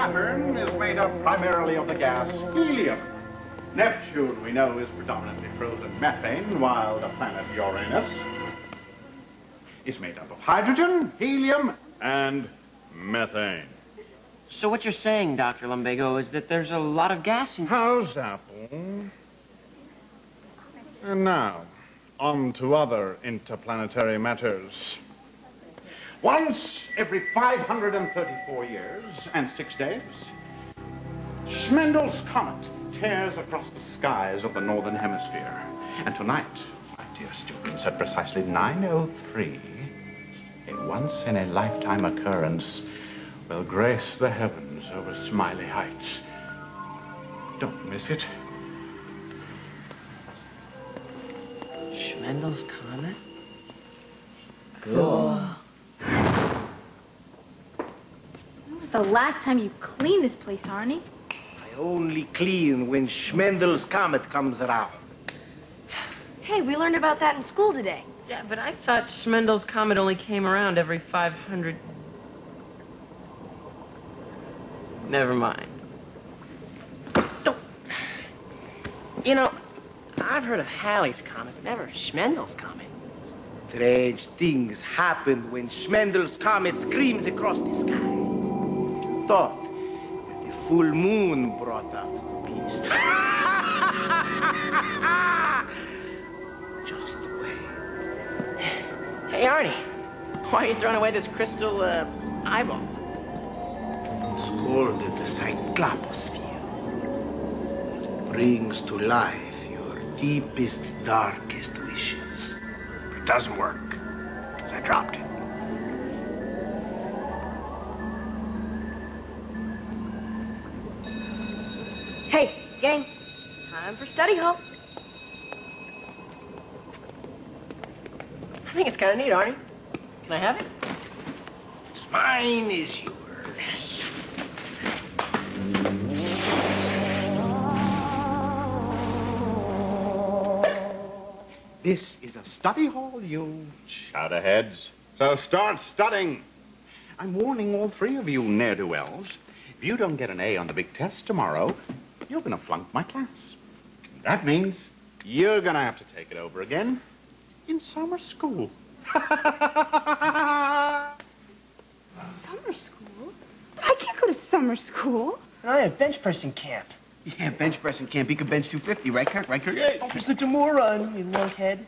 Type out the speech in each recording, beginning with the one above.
Saturn is made up primarily of the gas helium. Neptune, we know, is predominantly frozen methane, while the planet Uranus is made up of hydrogen, helium, and methane. So what you're saying, Dr. Lumbago, is that there's a lot of gas in... How's Apple? And now, on to other interplanetary matters. Once every 534 years and 6 days, Shmendel's Comet tears across the skies of the northern hemisphere. And tonight, my dear students, at precisely 9:03, a once-in-a-lifetime occurrence will grace the heavens over Smiley Heights. Don't miss it. Shmendel's Comet? Cool. When was the last time you cleaned this place, Arnie? I only clean when Shmendel's Comet comes around. Hey, we learned about that in school today. Yeah, but I thought Shmendel's Comet only came around every 500... Never mind. Don't... You know, I've heard of Halley's Comet, but never Shmendel's Comet. Strange things happen when Shmendel's Comet screams across the sky. Thought that the full moon brought out the beast. Just wait. Hey, Arnie, why are you throwing away this crystal, eyeball? Scolded the cycloposphere. It brings to life your deepest, darkest wishes. But it doesn't work, because I dropped it. Hey, gang, time for study hall. I think it's kind of neat, Arnie. Can I have it? Mine is yours. This is a study hall, you chowderheads. So start studying. I'm warning all three of you ne'er-do-wells. If you don't get an A on the big test tomorrow, you're going to flunk my class. That means you're going to have to take it over again in summer school. Summer school? I can't go to summer school. I have bench pressing camp. Yeah, bench pressing camp. He could bench 250, right, Kirk? Right, Kirk? Don't be such a moron, you lunkhead.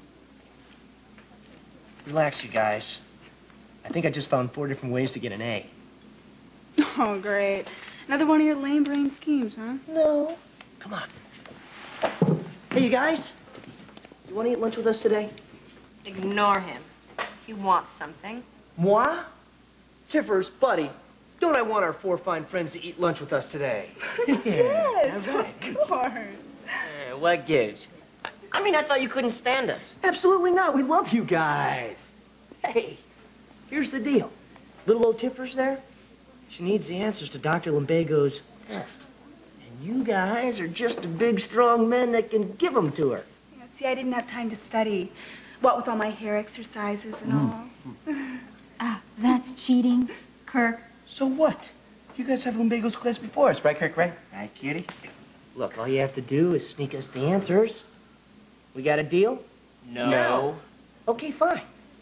Relax, you guys. I think I just found 4 different ways to get an A. Oh, great. Another one of your lame brain schemes, huh? No. Come on. Hey, you guys. You want to eat lunch with us today? Ignore him. He wants something. Moi? Tiffers, buddy. Don't I want our 4 fine friends to eat lunch with us today? Yes, right. of course. What gives? I mean, I thought you couldn't stand us. Absolutely not. We love you guys. Hey, here's the deal. Little old Tiffers there, she needs the answers to Dr. Lumbago's test. And you guys are just the big, strong men that can give them to her. Yeah, see, I didn't have time to study. What with all my hair exercises and all. That's cheating, Kirk. So what? You guys have Lumbago's class before us, right, Kirk, right? Right, kitty? Look, all you have to do is sneak us the answers. We got a deal? No. Okay, fine.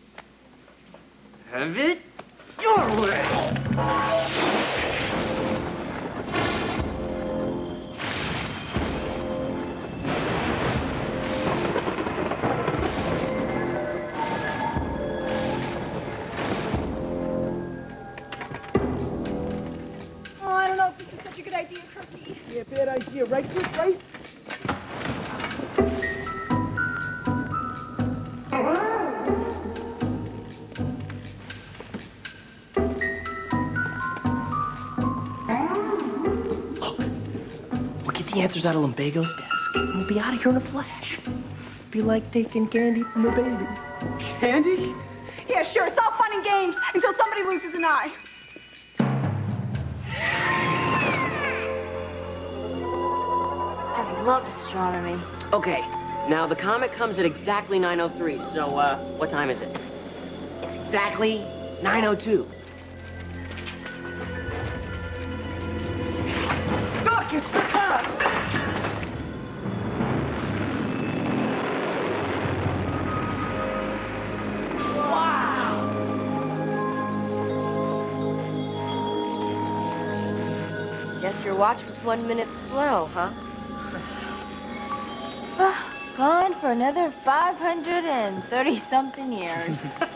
Have it your way. Oh, I don't know if this is such a good idea, Kirky. Yeah, bad idea, right, Kirk, right? The answers out of Lumbago's desk, and we'll be out of here in a flash. Be like taking candy from a baby. Candy? Yeah, sure. It's all fun and games until somebody loses an eye. I love astronomy. Okay, now the comet comes at exactly 9:03, so, what time is it? Exactly 9:02. Guess your watch was 1 minute slow, huh? Gone for another 530-something years.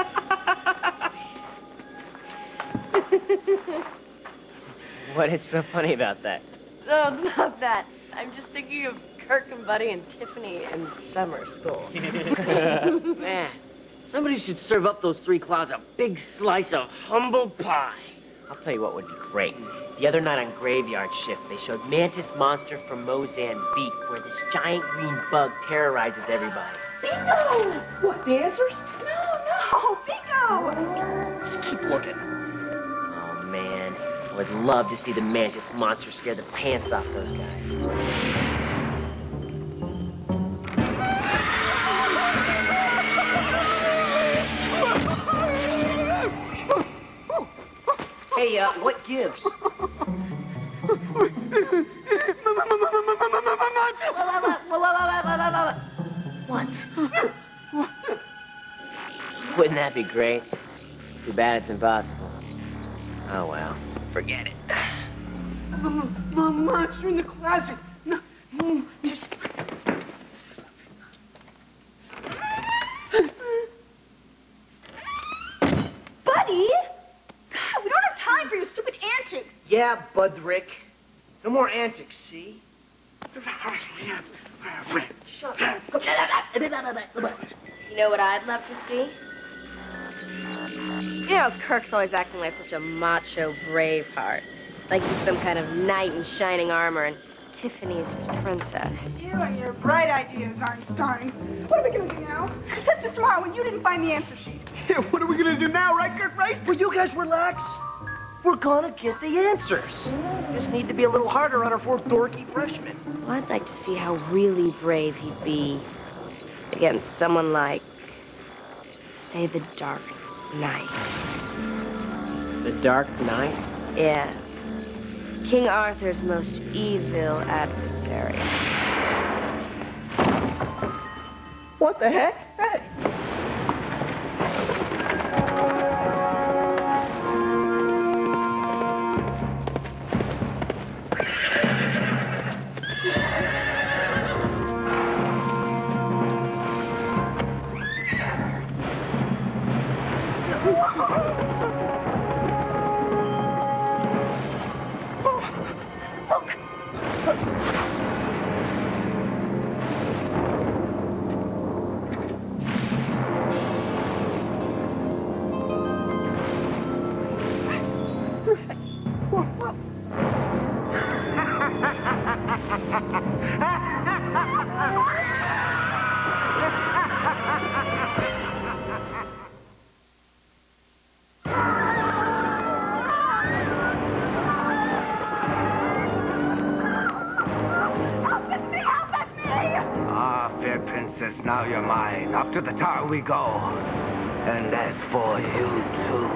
What is so funny about that? No, it's not that. I'm just thinking of Kirk and Buddy and Tiffany in summer school. Man, somebody should serve up those 3 clowns a big slice of humble pie. I'll tell you what would be great. The other night on Graveyard Shift, they showed Mantis Monster from Mozambique, where this giant green bug terrorizes everybody. Bingo! What, the answers? No, bingo! Just keep looking. Oh, man. I would love to see the Mantis Monster scare the pants off those guys. Hey, what gives? What? Wouldn't that be great? Too bad it's impossible. Oh, well. Forget it. Monster in the closet. No, just... Buddy! God, we don't have time for your stupid antics. Yeah, Budrick. No more antics, see? Shut up. You know what I'd love to see? You know, Kirk's always acting like such a macho Braveheart. Like he's some kind of knight in shining armor and Tiffany's his princess. You and your bright ideas, Einstein. What are we gonna do now? That's just tomorrow when you didn't find the answer sheet. Yeah, what are we gonna do now, right, Kirk, right? Well, you guys relax. We're gonna get the answers. Just need to be a little harder on our 4 dorky freshmen. Well, I'd like to see how really brave he'd be against someone like, say, the Dark Knight. The Dark Knight? Yeah. King Arthur's most evil adversary. What the heck? Hey! Now you're mine. Up to the tower we go. And as for you two...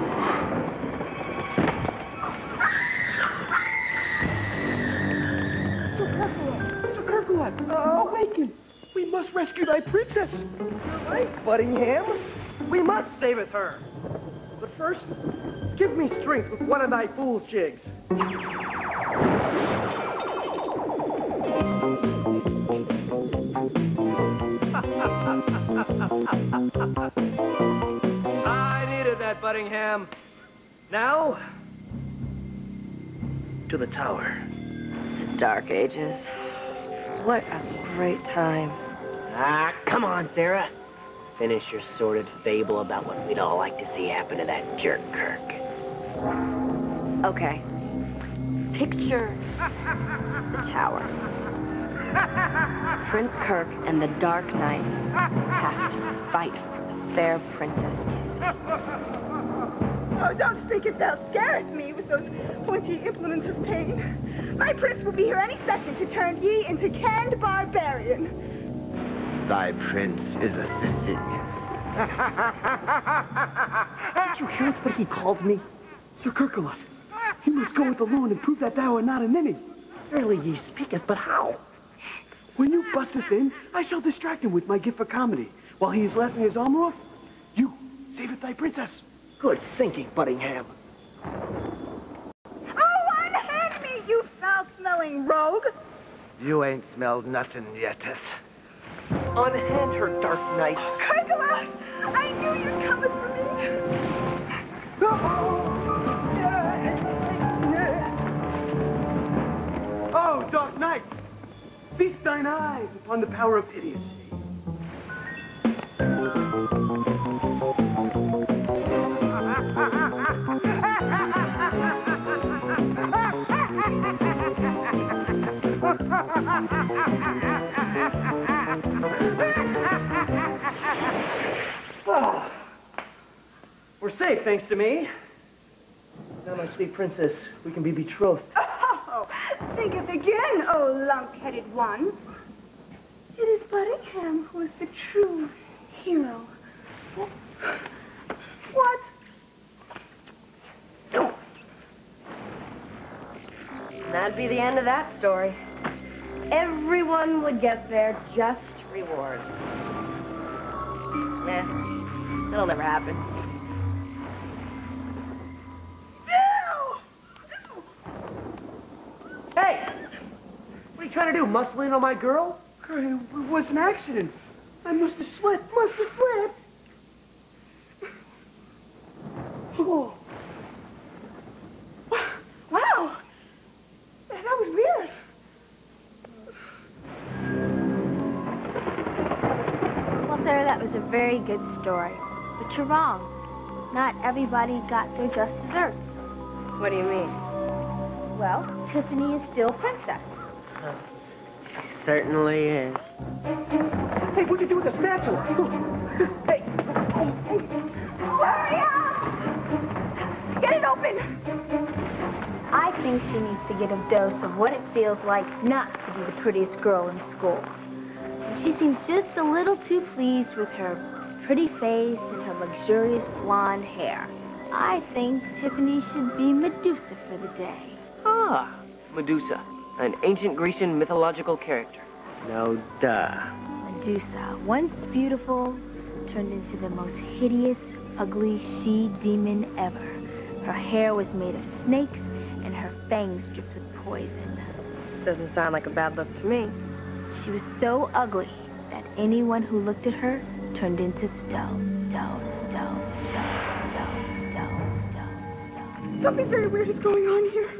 Mr. Kirkwood, awaken! We must rescue thy princess. You're right, Buddingham. We must saveth her. But first, give me strength with one of thy fool's jigs. I needed that, Buddingham. Now, to the tower. The Dark Ages. What a great time. Ah, come on, Sarah. Finish your sordid fable about what we'd all like to see happen to that jerk Kirk. Okay. Picture the tower. Prince Kirk and the Dark Knight have to fight for the fair princess. Oh, don't speak it, thou scarest me with those pointy implements of pain. My prince will be here any second to turn ye into canned barbarian. Thy prince is a sissy. Did you hear what he called me? Sir Kirkalot, he must go it alone and prove that thou art not an enemy. Verily ye speaketh, but how? When you busteth in, I shall distract him with my gift for comedy. While he is laughing his armor off, you saveth thy princess. Good thinking, Buddingham. Oh, unhand me, you foul snub! You ain't smelled nothing yet. Unhand her, Dark Knight. Kirk, I knew you'd come for me. Oh, Dark Knight, feast thine eyes upon the power of idiocy. Oh, we're safe, thanks to me. Now, my sweet princess, we can be betrothed. Oh, thinketh again, oh lump-headed one. It is Buckingham who is the true hero. What? That'd be the end of that story. Everyone would get their just rewards. Nah, that'll never happen. Hey! What are you trying to do, muscle in on my girl? It was an accident. I must have slipped. Oh. Wow. That was weird. Well, Sarah, that was a very good story. But you're wrong. Not everybody got their just desserts. What do you mean? Well, Tiffany is still princess. She certainly is. Hey, what'd you do with the spatula? Hey. Hurry up! Get it open! I think she needs to get a dose of what it feels like not to be the prettiest girl in school. And she seems just a little too pleased with her pretty face and her luxurious blonde hair. I think Tiffany should be Medusa for the day. Ah, Medusa, an ancient Grecian mythological character. No duh. Medusa, once beautiful, turned into the most hideous, ugly she-demon ever. Her hair was made of snakes, and her fangs dripped with poison. Doesn't sound like a bad look to me. She was so ugly that anyone who looked at her turned into stone. Something very weird is going on here.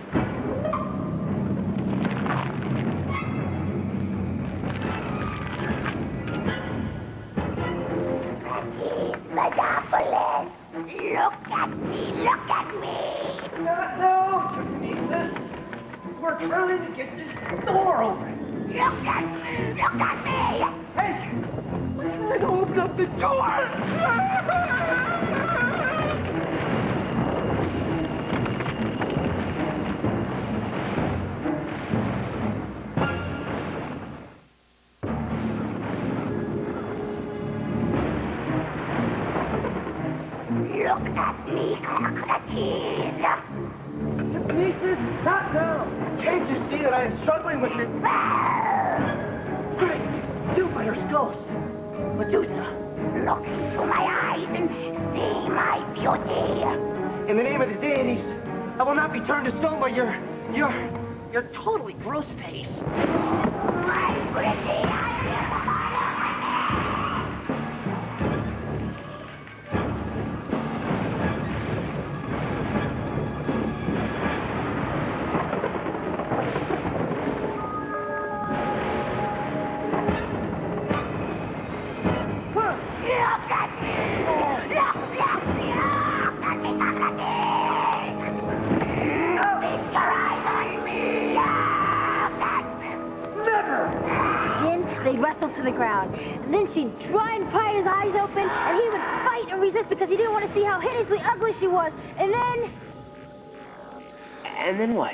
Megapolis! Look at me! No, Tiffany, we're trying to get this door open. Look at me! Hey, we're trying to open up the door. Look at me, Socrates! Tiffany, not now. Can't you see that I am struggling with it? Great, Jupiter's ghost. Medusa. Look into my eyes and see my beauty. In the name of the deities, I will not be turned to stone by your totally gross face. My pretty They'd wrestle to the ground, and then she'd try and pry his eyes open, and he would fight and resist because he didn't want to see how hideously ugly she was. And then... And then what?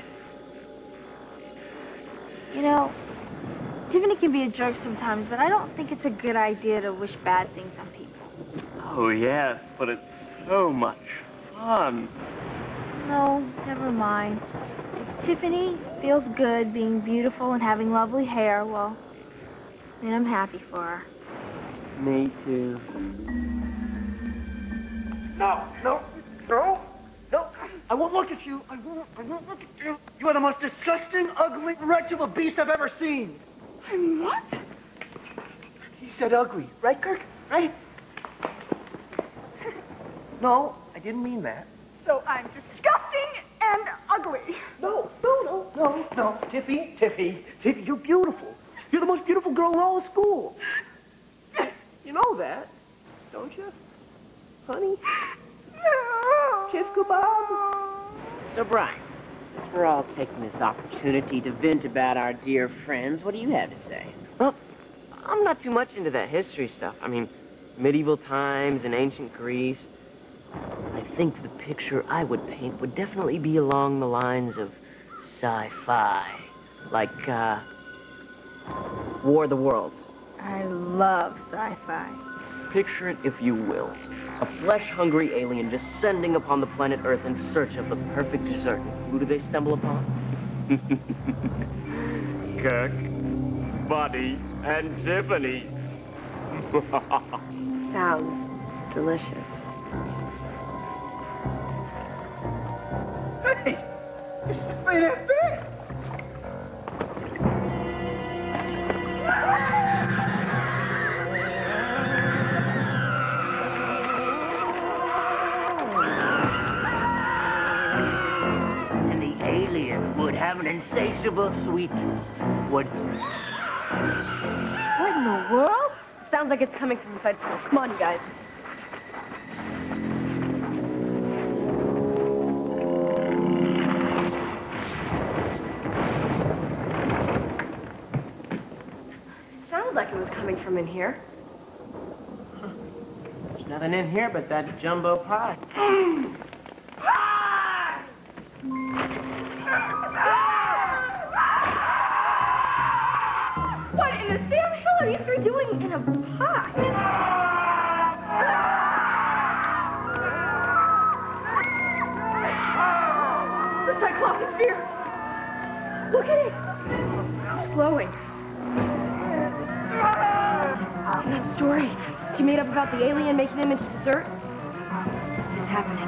You know, Tiffany can be a jerk sometimes, but I don't think it's a good idea to wish bad things on people. Oh, yes, but it's so much fun. No, never mind. If Tiffany feels good being beautiful and having lovely hair, well, then I'm happy for her. Me too. No. I won't look at you. I won't look at you. You are the most disgusting, ugly wretch of a beast I've ever seen. I'm what? He said ugly. Right, Kirk? Right? No, I didn't mean that. So I'm disgusting and ugly. No. Tiffy, you're beautiful. You're the most beautiful girl in all of school. You know that, don't you? Honey? No. Tiff, goodbye. So, Brian, since we're all taking this opportunity to vent about our dear friends, what do you have to say? Well, I'm not too much into that history stuff. I mean, medieval times and ancient Greece. I think the picture I would paint would definitely be along the lines of sci-fi. Like, War of the Worlds. I love sci-fi. Picture it, if you will. A flesh-hungry alien descending upon the planet Earth in search of the perfect dessert. Who do they stumble upon? Kirk, Buddy, and Tiffany. Sounds delicious. Hey! It's just made that big! And the alien would have an insatiable sweetness. Would... What in the world? Sounds like it's coming from inside school. Come on, you guys. Sounded like it was coming from in here. There's nothing in here but that jumbo pie. What in the damn hell are you three doing in a pie? The Cycloposphere! Look at it! It's glowing. That story she made up about the alien making them into dessert? It's happening.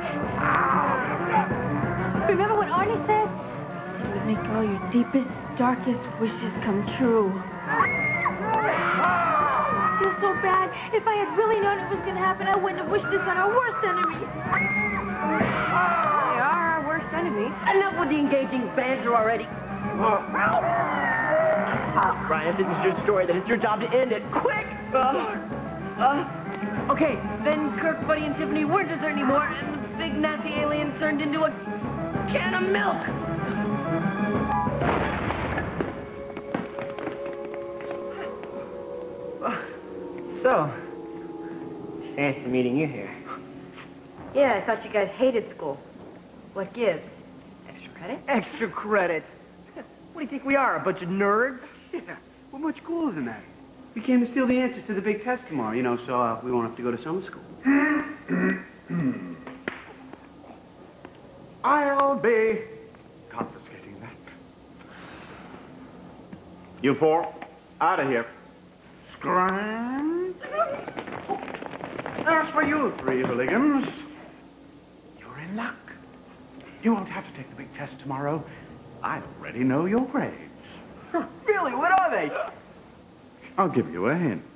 Remember what Arnie said? He said it would make all your deepest, darkest wishes come true. I feel so bad. If I had really known it was going to happen, I wouldn't have wished this on our worst enemies. They are our worst enemies. Enough with the engaging banter already. Brian, if this is your story, then it's your job to end it. Quick! Okay, then Kirk, Buddy, and Tiffany weren't dessert anymore, and the big nasty alien turned into a can of milk. So, fancy meeting you here. Yeah, I thought you guys hated school. What gives? Extra credit? Extra credit. What do you think we are, a bunch of nerds? Yeah, we're much cooler than that. We came to steal the answers to the big test tomorrow, you know, so we won't have to go to summer school. I'll be confiscating that. You four, out of here. Scram. As for you three hooligans, you're in luck. You won't have to take the big test tomorrow. I already know your grades. Really? What are they? I'll give you a hint.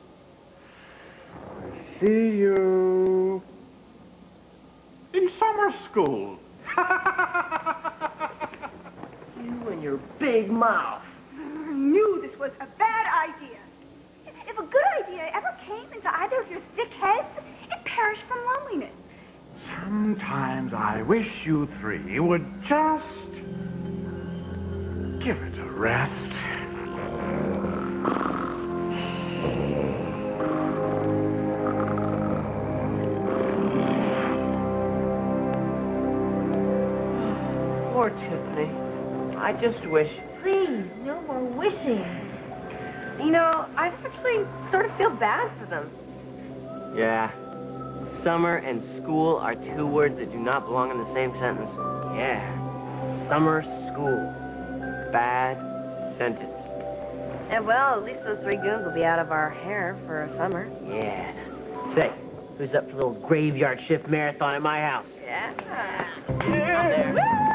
See you in summer school. You and your big mouth. I knew this was a bad idea. If a good idea ever came into either of your thick heads, it perished from loneliness. Sometimes I wish you three would just give it a rest. Poor Tiffany. I just wish... Please, no more wishing. You know, I actually sort of feel bad for them. Yeah. Summer and school are two words that do not belong in the same sentence. Yeah. Summer school. Bad sentence. And well, at least those three goons will be out of our hair for a summer. Yeah. Say, who's up for a little graveyard shift marathon at my house? Yeah. I'm there.